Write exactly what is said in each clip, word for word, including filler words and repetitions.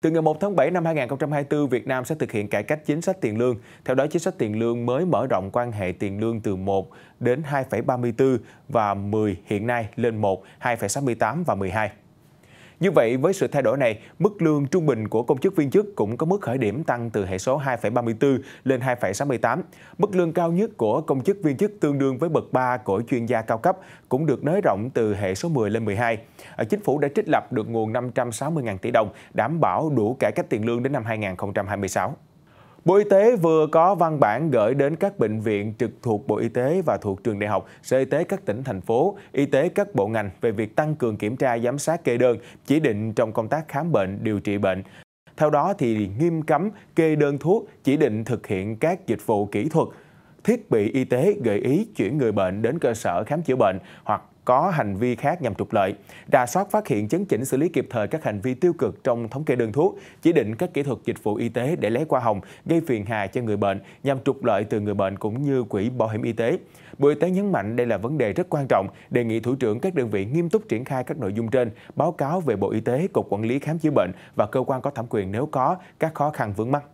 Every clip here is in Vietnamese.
Từ ngày một tháng bảy năm hai nghìn không trăm hai mươi tư, Việt Nam sẽ thực hiện cải cách chính sách tiền lương. Theo đó, chính sách tiền lương mới mở rộng quan hệ tiền lương từ một đến hai phẩy ba mươi tư và mười hiện nay lên một, hai phẩy sáu mươi tám và mười hai. Như vậy, với sự thay đổi này, mức lương trung bình của công chức viên chức cũng có mức khởi điểm tăng từ hệ số hai phẩy ba mươi tư lên hai phẩy sáu mươi tám. Mức lương cao nhất của công chức viên chức tương đương với bậc ba của chuyên gia cao cấp cũng được nới rộng từ hệ số mười lên mười hai. Chính phủ đã trích lập được nguồn năm trăm sáu mươi nghìn tỷ đồng, đảm bảo đủ cải cách tiền lương đến năm hai nghìn không trăm hai mươi sáu. Bộ Y tế vừa có văn bản gửi đến các bệnh viện trực thuộc Bộ Y tế và thuộc trường đại học, Sở Y tế các tỉnh, thành phố, y tế các bộ ngành về việc tăng cường kiểm tra giám sát kê đơn, chỉ định trong công tác khám bệnh, điều trị bệnh. Theo đó thì nghiêm cấm kê đơn thuốc, chỉ định thực hiện các dịch vụ kỹ thuật, thiết bị y tế gợi ý chuyển người bệnh đến cơ sở khám chữa bệnh hoặc có hành vi khác nhằm trục lợi, rà soát phát hiện chấn chỉnh xử lý kịp thời các hành vi tiêu cực trong thống kê đơn thuốc, chỉ định các kỹ thuật dịch vụ y tế để lấy qua hồng, gây phiền hà cho người bệnh nhằm trục lợi từ người bệnh cũng như quỹ bảo hiểm y tế. Bộ Y tế nhấn mạnh đây là vấn đề rất quan trọng, đề nghị thủ trưởng các đơn vị nghiêm túc triển khai các nội dung trên, báo cáo về Bộ Y tế, Cục Quản lý Khám chữa bệnh và cơ quan có thẩm quyền nếu có các khó khăn vướng mắc.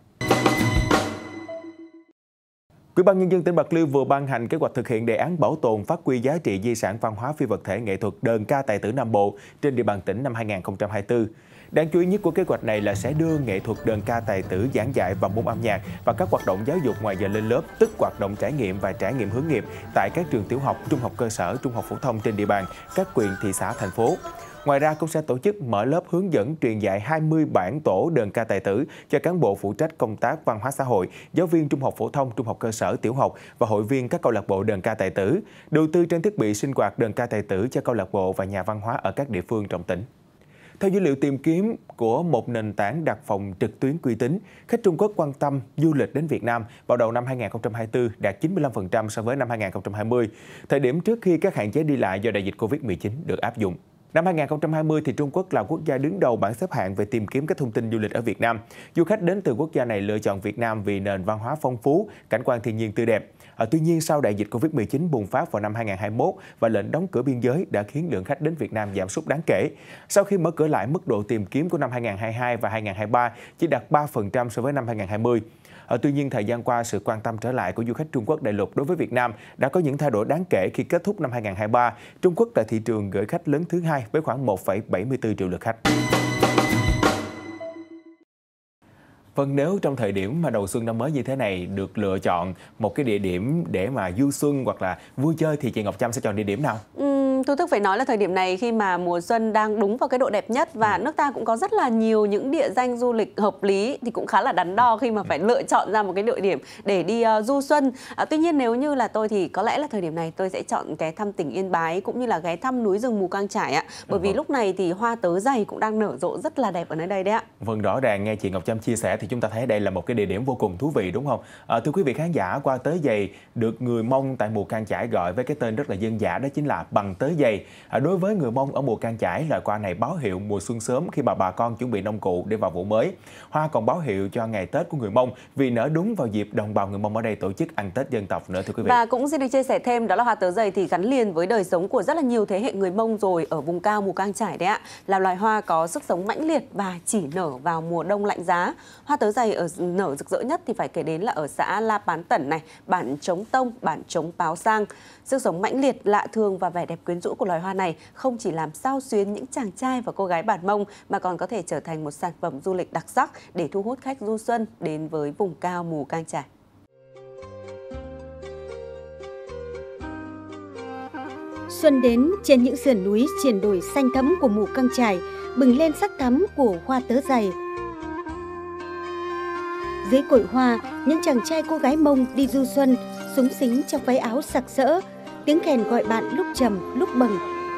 Ủy ban Nhân dân tỉnh Bạc Liêu vừa ban hành kế hoạch thực hiện đề án bảo tồn phát huy giá trị di sản văn hóa phi vật thể nghệ thuật đờn ca tài tử Nam Bộ trên địa bàn tỉnh năm hai nghìn không trăm hai mươi tư. Đáng chú ý nhất của kế hoạch này là sẽ đưa nghệ thuật đờn ca tài tử giảng dạy vào môn âm nhạc và các hoạt động giáo dục ngoài giờ lên lớp, tức hoạt động trải nghiệm và trải nghiệm hướng nghiệp tại các trường tiểu học, trung học cơ sở, trung học phổ thông trên địa bàn các huyện, thị xã, thành phố. Ngoài ra, cũng sẽ tổ chức mở lớp hướng dẫn truyền dạy hai mươi bản tổ đờn ca tài tử cho cán bộ phụ trách công tác văn hóa xã hội, giáo viên trung học phổ thông, trung học cơ sở, tiểu học và hội viên các câu lạc bộ đờn ca tài tử, đầu tư trang thiết bị sinh hoạt đờn ca tài tử cho câu lạc bộ và nhà văn hóa ở các địa phương trong tỉnh. Theo dữ liệu tìm kiếm của một nền tảng đặt phòng trực tuyến uy tín, khách Trung Quốc quan tâm du lịch đến Việt Nam vào đầu năm hai nghìn không trăm hai mươi tư đạt chín mươi lăm phần trăm so với năm hai nghìn không trăm hai mươi, thời điểm trước khi các hạn chế đi lại do đại dịch Covid mười chín được áp dụng. Năm hai nghìn không trăm hai mươi thì Trung Quốc là quốc gia đứng đầu bảng xếp hạng về tìm kiếm các thông tin du lịch ở Việt Nam. Du khách đến từ quốc gia này lựa chọn Việt Nam vì nền văn hóa phong phú, cảnh quan thiên nhiên tươi đẹp. À, tuy nhiên, sau đại dịch Covid mười chín bùng phát vào năm hai nghìn không trăm hai mươi mốt và lệnh đóng cửa biên giới đã khiến lượng khách đến Việt Nam giảm sút đáng kể. Sau khi mở cửa lại, mức độ tìm kiếm của năm hai nghìn không trăm hai mươi hai và hai nghìn không trăm hai mươi ba chỉ đạt ba phần trăm so với năm hai nghìn không trăm hai mươi. À, tuy nhiên, thời gian qua, sự quan tâm trở lại của du khách Trung Quốc đại lục đối với Việt Nam đã có những thay đổi đáng kể khi kết thúc năm hai nghìn không trăm hai mươi ba. Trung Quốc là thị trường gửi khách lớn thứ hai với khoảng một phẩy bảy mươi tư triệu lượt khách. Vâng, nếu trong thời điểm mà đầu xuân năm mới như thế này được lựa chọn một cái địa điểm để mà du xuân hoặc là vui chơi thì chị Ngọc Trâm sẽ chọn địa điểm nào? Uhm, Thu Thức phải nói là thời điểm này khi mà mùa xuân đang đúng vào cái độ đẹp nhất và ừ. nước ta cũng có rất là nhiều những địa danh du lịch hợp lý thì cũng khá là đắn đo khi mà phải lựa chọn ra một cái địa điểm để đi uh, du xuân. À, tuy nhiên nếu như là tôi thì có lẽ là thời điểm này tôi sẽ chọn ghé thăm tỉnh Yên Bái cũng như là ghé thăm núi rừng Mù Cang Chải ạ. Bởi vì lúc này thì hoa tớ dày cũng đang nở rộ rất là đẹp ở nơi đây đấy ạ. Vâng, rõ ràng nghe chị Ngọc Trâm chia sẻ thì chúng ta thấy đây là một cái địa điểm vô cùng thú vị đúng không? À, thưa quý vị khán giả, qua tớ dày được người Mông tại Mù Cang Chải gọi với cái tên rất là dân dã, đó chính là bằng tớ dày. À, đối với người Mông ở Mù Cang Chải, loài hoa này báo hiệu mùa xuân sớm khi mà bà con chuẩn bị nông cụ để vào vụ mới. Hoa còn báo hiệu cho ngày Tết của người Mông vì nở đúng vào dịp đồng bào người Mông ở đây tổ chức ăn Tết dân tộc nữa thưa quý vị. Và cũng xin được chia sẻ thêm đó là hoa tớ dày thì gắn liền với đời sống của rất là nhiều thế hệ người Mông rồi ở vùng cao Mù Cang Chải đấy ạ. Là loài hoa có sức sống mãnh liệt và chỉ nở vào mùa đông lạnh giá. Hoa tớ dày ở nở rực rỡ nhất thì phải kể đến là ở xã La Pán Tẩn này, bản Trống Tông, bản Trống Páo Sang. Sức sống mãnh liệt, lạ thường và vẻ đẹp quyến rũ của loài hoa này không chỉ làm xao xuyến những chàng trai và cô gái bản Mông mà còn có thể trở thành một sản phẩm du lịch đặc sắc để thu hút khách du xuân đến với vùng cao Mù Cang Chải. Xuân đến trên những sườn núi triển đổi xanh thẫm của Mù Cang Chải bừng lên sắc thắm của hoa tớ dày. Dưới cội hoa, những chàng trai cô gái Mông đi du xuân, xúng xính trong váy áo sặc sỡ, tiếng kèn gọi bạn lúc trầm lúc bầng.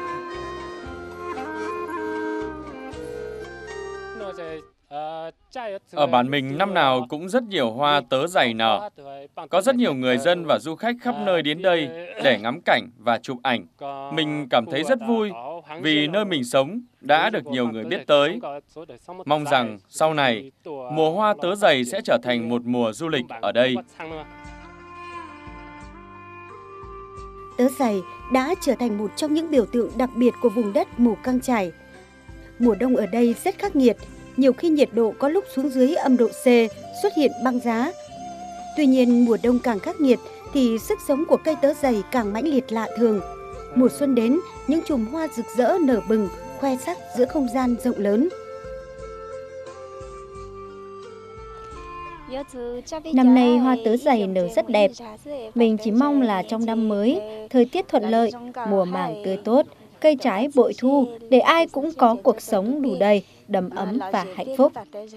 Ở bản mình năm nào cũng rất nhiều hoa tớ dày nở. Có rất nhiều người dân và du khách khắp nơi đến đây để ngắm cảnh và chụp ảnh. Mình cảm thấy rất vui vì nơi mình sống đã được nhiều người biết tới. Mong rằng sau này, mùa hoa tớ dày sẽ trở thành một mùa du lịch ở đây. Tớ dày đã trở thành một trong những biểu tượng đặc biệt của vùng đất Mù Cang Chải. Mùa đông ở đây rất khắc nghiệt, nhiều khi nhiệt độ có lúc xuống dưới âm độ C, xuất hiện băng giá. Tuy nhiên, mùa đông càng khắc nghiệt thì sức sống của cây tớ dày càng mãnh liệt lạ thường. Mùa xuân đến, những chùm hoa rực rỡ nở bừng, khoe sắc giữa không gian rộng lớn. Năm nay hoa tớ dày nở rất đẹp. Mình chỉ mong là trong năm mới, thời tiết thuận lợi, mùa màng tươi tốt, cây trái bội thu để ai cũng có cuộc sống đủ đầy, đầm ấm và hạnh phúc.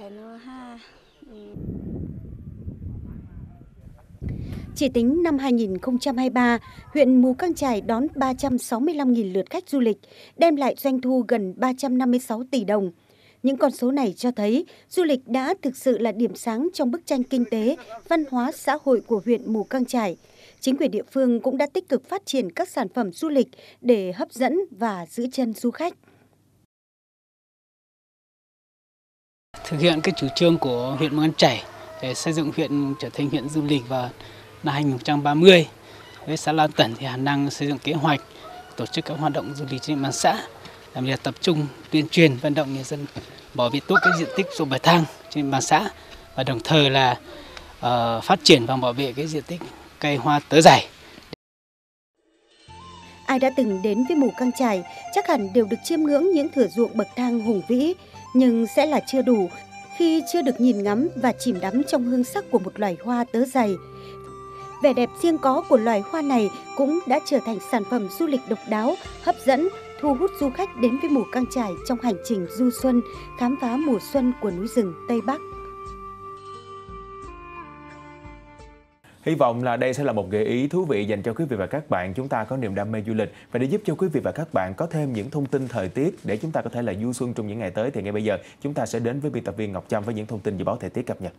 Chỉ tính năm hai nghìn không trăm hai mươi ba, huyện Mù Cang Chải đón ba trăm sáu mươi lăm nghìn lượt khách du lịch, đem lại doanh thu gần ba trăm năm mươi sáu tỷ đồng. Những con số này cho thấy du lịch đã thực sự là điểm sáng trong bức tranh kinh tế, văn hóa, xã hội của huyện Mù Cang Chải. Chính quyền địa phương cũng đã tích cực phát triển các sản phẩm du lịch để hấp dẫn và giữ chân du khách. Thực hiện cái chủ trương của huyện Mù Cang Chải để xây dựng huyện trở thành huyện du lịch vào năm hai nghìn không trăm ba mươi. Với xã Lao Tẩn thì Hà Năng xây dựng kế hoạch tổ chức các hoạt động du lịch trên địa bàn xã, làm việc tập trung tuyên truyền vận động người dân bảo vệ tốt cái diện tích ruộng bậc thang trên địa bàn xã và đồng thời là uh, phát triển và bảo vệ cái diện tích cây hoa tớ dày. Ai đã từng đến với Mù Cang Chải chắc hẳn đều được chiêm ngưỡng những thửa ruộng bậc thang hùng vĩ, nhưng sẽ là chưa đủ khi chưa được nhìn ngắm và chìm đắm trong hương sắc của một loài hoa tớ dày. Vẻ đẹp riêng có của loài hoa này cũng đã trở thành sản phẩm du lịch độc đáo, hấp dẫn, thu hút du khách đến với Mù Cang Chải trong hành trình du xuân, khám phá mùa xuân của núi rừng Tây Bắc. Hy vọng là đây sẽ là một gợi ý thú vị dành cho quý vị và các bạn. Chúng ta có niềm đam mê du lịch và để giúp cho quý vị và các bạn có thêm những thông tin thời tiết để chúng ta có thể là du xuân trong những ngày tới thì ngay bây giờ chúng ta sẽ đến với biên tập viên Ngọc Trâm với những thông tin dự báo thời tiết cập nhật.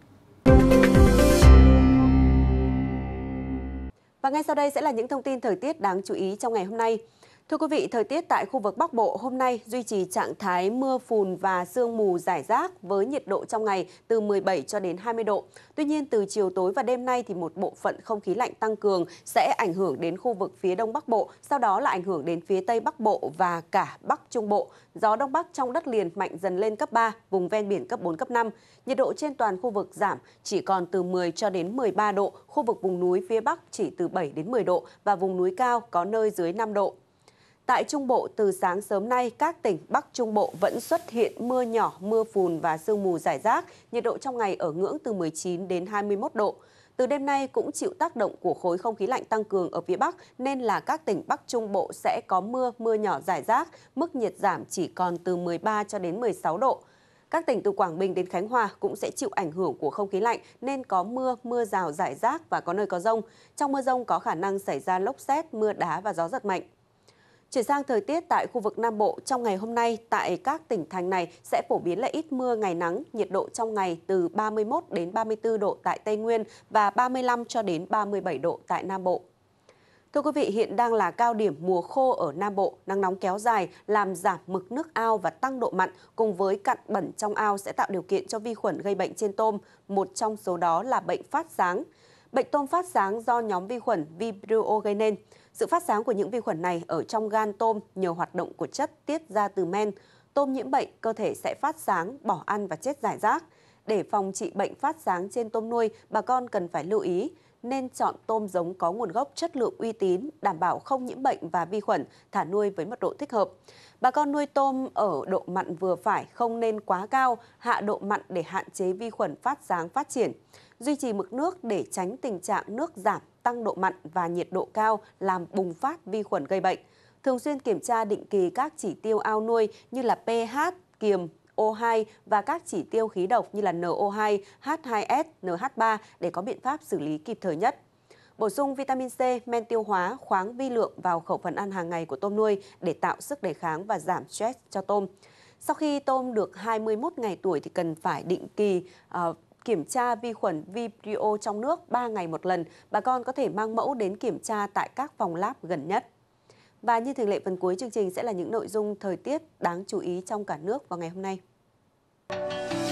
Và ngay sau đây sẽ là những thông tin thời tiết đáng chú ý trong ngày hôm nay. Thưa quý vị, thời tiết tại khu vực Bắc Bộ hôm nay duy trì trạng thái mưa phùn và sương mù rải rác với nhiệt độ trong ngày từ mười bảy cho đến hai mươi độ. Tuy nhiên, từ chiều tối và đêm nay thì một bộ phận không khí lạnh tăng cường sẽ ảnh hưởng đến khu vực phía Đông Bắc Bộ, sau đó là ảnh hưởng đến phía Tây Bắc Bộ và cả Bắc Trung Bộ. Gió Đông Bắc trong đất liền mạnh dần lên cấp ba, vùng ven biển cấp bốn, cấp năm. Nhiệt độ trên toàn khu vực giảm chỉ còn từ mười cho đến mười ba độ, khu vực vùng núi phía Bắc chỉ từ bảy đến mười độ và vùng núi cao có nơi dưới năm độ. Tại Trung Bộ, từ sáng sớm nay, các tỉnh Bắc Trung Bộ vẫn xuất hiện mưa nhỏ, mưa phùn và sương mù rải rác. Nhiệt độ trong ngày ở ngưỡng từ mười chín đến hai mươi mốt độ. Từ đêm nay cũng chịu tác động của khối không khí lạnh tăng cường ở phía Bắc, nên là các tỉnh Bắc Trung Bộ sẽ có mưa, mưa nhỏ rải rác. Mức nhiệt giảm chỉ còn từ mười ba cho đến mười sáu độ. Các tỉnh từ Quảng Bình đến Khánh Hòa cũng sẽ chịu ảnh hưởng của không khí lạnh nên có mưa, mưa rào rải rác và có nơi có dông. Trong mưa dông có khả năng xảy ra lốc sét, mưa đá và gió giật mạnh. Chuyển sang thời tiết tại khu vực Nam Bộ, trong ngày hôm nay tại các tỉnh thành này sẽ phổ biến là ít mưa, ngày nắng, nhiệt độ trong ngày từ ba mươi mốt đến ba mươi tư độ tại Tây Nguyên và ba mươi lăm cho đến ba mươi bảy độ tại Nam Bộ. Thưa quý vị, hiện đang là cao điểm mùa khô ở Nam Bộ, nắng nóng kéo dài làm giảm mực nước ao và tăng độ mặn cùng với cặn bẩn trong ao sẽ tạo điều kiện cho vi khuẩn gây bệnh trên tôm, một trong số đó là bệnh phát sáng. Bệnh tôm phát sáng do nhóm vi khuẩn Vibrio gây nên. Sự phát sáng của những vi khuẩn này ở trong gan tôm nhờ hoạt động của chất tiết ra từ men. Tôm nhiễm bệnh, cơ thể sẽ phát sáng, bỏ ăn và chết rải rác. Để phòng trị bệnh phát sáng trên tôm nuôi, bà con cần phải lưu ý nên chọn tôm giống có nguồn gốc chất lượng uy tín, đảm bảo không nhiễm bệnh và vi khuẩn, thả nuôi với mật độ thích hợp. Bà con nuôi tôm ở độ mặn vừa phải, không nên quá cao, hạ độ mặn để hạn chế vi khuẩn phát sáng phát triển. Duy trì mực nước để tránh tình trạng nước giảm, tăng độ mặn và nhiệt độ cao làm bùng phát vi khuẩn gây bệnh. Thường xuyên kiểm tra định kỳ các chỉ tiêu ao nuôi như là pH, kiềm, O hai và các chỉ tiêu khí độc như là N O hai, H hai S, N H ba để có biện pháp xử lý kịp thời nhất. Bổ sung vitamin C, men tiêu hóa, khoáng vi lượng vào khẩu phần ăn hàng ngày của tôm nuôi để tạo sức đề kháng và giảm stress cho tôm. Sau khi tôm được hai mươi mốt ngày tuổi thì cần phải định kỳ uh, kiểm tra vi khuẩn Vibrio trong nước ba ngày một lần. Bà con có thể mang mẫu đến kiểm tra tại các phòng lab gần nhất. Và như thường lệ, phần cuối chương trình sẽ là những nội dung thời tiết đáng chú ý trong cả nước vào ngày hôm nay.